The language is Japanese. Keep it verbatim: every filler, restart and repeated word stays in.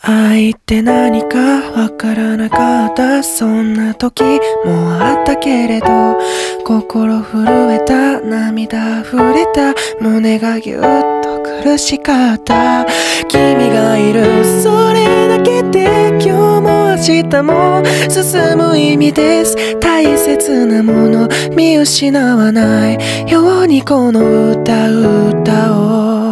愛って何かわからなかった。そんな時もあったけれど、心震えた、涙溢れた、胸がぎゅっと苦しかった。君がいる、それだけで今日も明日も進む意味です。大切なもの見失わないようにこの歌歌おう。